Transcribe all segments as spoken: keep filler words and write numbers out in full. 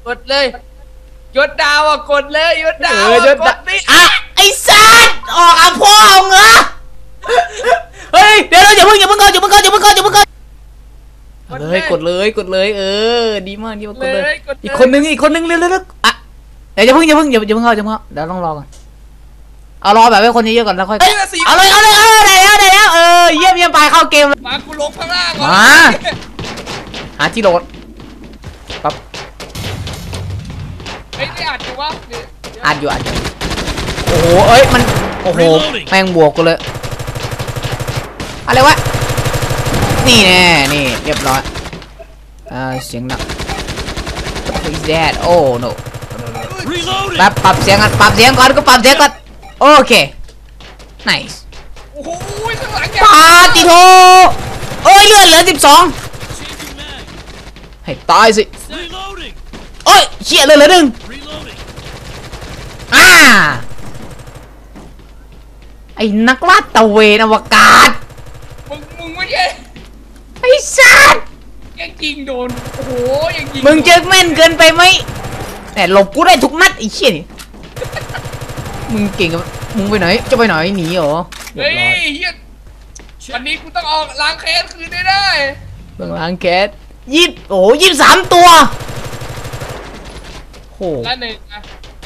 กดเลยยศดาวอ่ะกดเลยยศดาวกดนี่อ่ะไอ้สัตว์ออกอ่ะพ่อเอาเหรอเฮ้ยเดี๋ยวอย่าเพิ่งอย่าเพิ่งก่อนอย่าเพิ่งก่อนอย่าเพิ่งก่อนอย่าเพิ่งก่อนเลยกดเลยกดเลยเออดีมากดีมากกดเลยอีกคนนึงอีกคนนึงเร็วๆอ่ะเดี๋ยวอย่าเพิ่งอย่าเพิ่งอย่าอย่าเพิ่งเข้าอย่าเพิ่งเข้าเดี๋ยวต้องรอก่อนเอารอแบบให้คนเยอะๆก่อนแล้วค่อยเอาเลยเอาเลยเออได้แล้วได้แล้วเออเยี่ยมเยี่ยมไปเข้าเกมมากูลงข้างล่างก่อนมาหาที่โหลดปั๊บไอ้นี่อัดอยู่วะอัดอยู่อัดอยู่โอ้โหเอ้ยมันโอ้โหแม่งบวกกูเลยอะไรวะนี่แน่นี่เรียบร้อยอ่าเสียงดัง What is that oh no ปรับปรับเสียงก่อนปรับเสียงก่อนก็ปรับเสียงก่อนโอเค nice โอ้โหข้างหลังแกปาติโทโอ้ยเลือดเหลือสิบสองให้ตายสิโอ้ยเชี่ยเลยเหลือหนึ่งอ่าไอ้นักลาดตะเวนอวกาศมึงมึงไม่ใช่ไอ้สัตว์ยังยิงโดนโอ้โหยังยิงมึงเจอแม่นเกินไปไหมแต่หลบกูได้ทุกนัดไอ้เชี่ยนี่มึงเก่งกับมึงไปไหนจะไปไหนหนีเหรอเฮ้ยเฮียวันนี้กูต้องออกล้างแค้นคืนได้ได้เบื้องล้างแค้นยี่โอ้ยี่สามตัวโหแล้วหนึ่งอ่ะ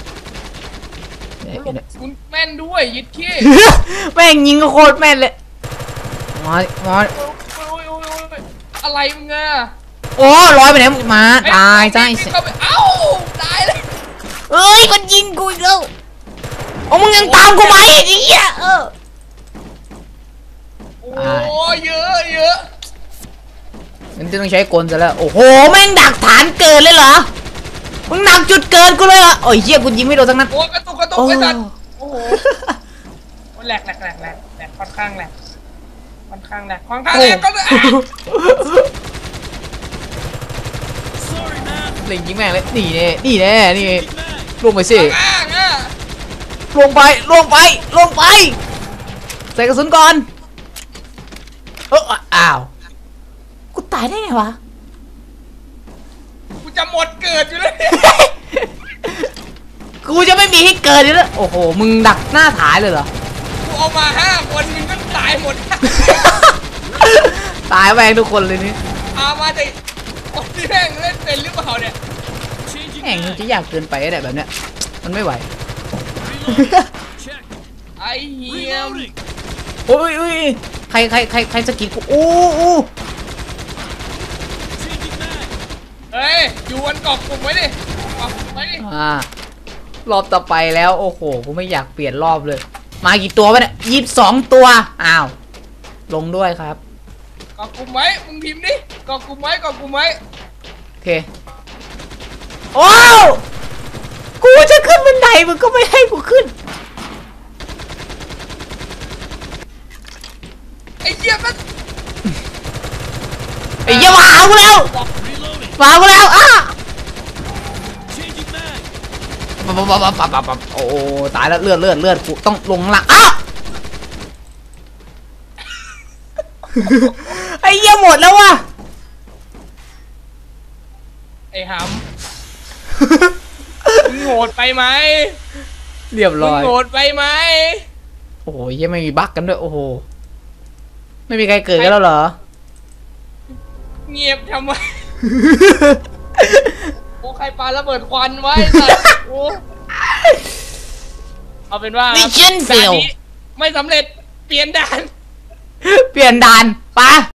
คุณแม่นด้วยยิดขี้แม่งยิงก็โคตรแม่นเลยมามาอะไรมึงอะโอ้ลอยไปไหนมาตายใช่เอ้าตายเลยเอ้ยมันยิงกูอีกแล้วโอ้มึงยังตามกูไหมไอ้เหี้ยเออโอ้เยอะเยอะงั้นจะต้องใช้กลซะแล้วโอ้โหแม่งดักฐานเกินเลยเหรอมึงหนักจุดเกินกูเลยอ่ะโอ้ยเหี้ยกูยิงไม่โดนทั้งนั้นโอ้กระตุกกระตุกไอ้สัตว์โอ้โหแหลกแหลกแหลกแหลกแหลกค่อนข้างแหลกค่อนข้างแหลกค่อนข้างแหลกก็เลยเล่งยิงแม่งเลยนี่แน่นี่แน่นี่ลงไปสิลงไปลงไปลงไปใส่กระสุนก่อนเอออ้าวกูตายได้ไงวะกูจะหมดเกิดอยู่เลยกูจะไม่มีให้เกิดอยู่แล้วโอ้โหมึงดักหน้าฐานเลยเหรอกูเอามาห้าคนมึงก็ตายหมดตายแม่งทุกคนเลยนี่เอามาดิคนที่แม่งเล่นเป็นหรือเปล่าเนี่ยแม่งจะยากเกินไปได้แบบเนี้ยมันไม่ไหวไอ้เหี้ยโอ้ยโอ้ยใครใครใครใครสกิลกูอู้อู้เฮ้ยอยู่วันกอกกลุ่มไว้ดิกอกกลุ่มไว้ดิอ่ารอบต่อไปแล้วโอ้โหกูไม่อยากเปลี่ยนรอบเลยมากี่ตัววะเนี่ยยี่สิบสองตัวอ้าวลงด้วยครับกอกกลุ่มไว้มึงพิมพ์ดิกอกกลุ่มไว้กอกกลุ่มไว้โอเคโอ้กูจะขึ้นบันไดมึงก็ไม่ให้กูขึ้นไอ้เหี้ยมันไอ้เหี้ยมาหากูแล้วมาหากูแล้วอ่ะปั๊บปั๊บปั๊บปั๊บปั๊บปั๊บโอ้ตายแล้วเลือดเลือดเลือดกูต้องลงหลังอ่ะไอ้เหี้ยหมดแล้วว่ะไอ้หำมึงโหดไปไหมเรียบร้อยมึงโหดไปไหมโอ้โหยังไม่มีบั๊กกันด้วยโอ้โหไม่มีใครเกิดกันแล้วเหรอเงียบทำไมโอ้ใครปาระเบิดควันไว้สัตว์โอ้เอาเป็นว่ามิชชั่นเฟลไม่สำเร็จเปลี่ยนด่านเปลี่ยนด่านปะ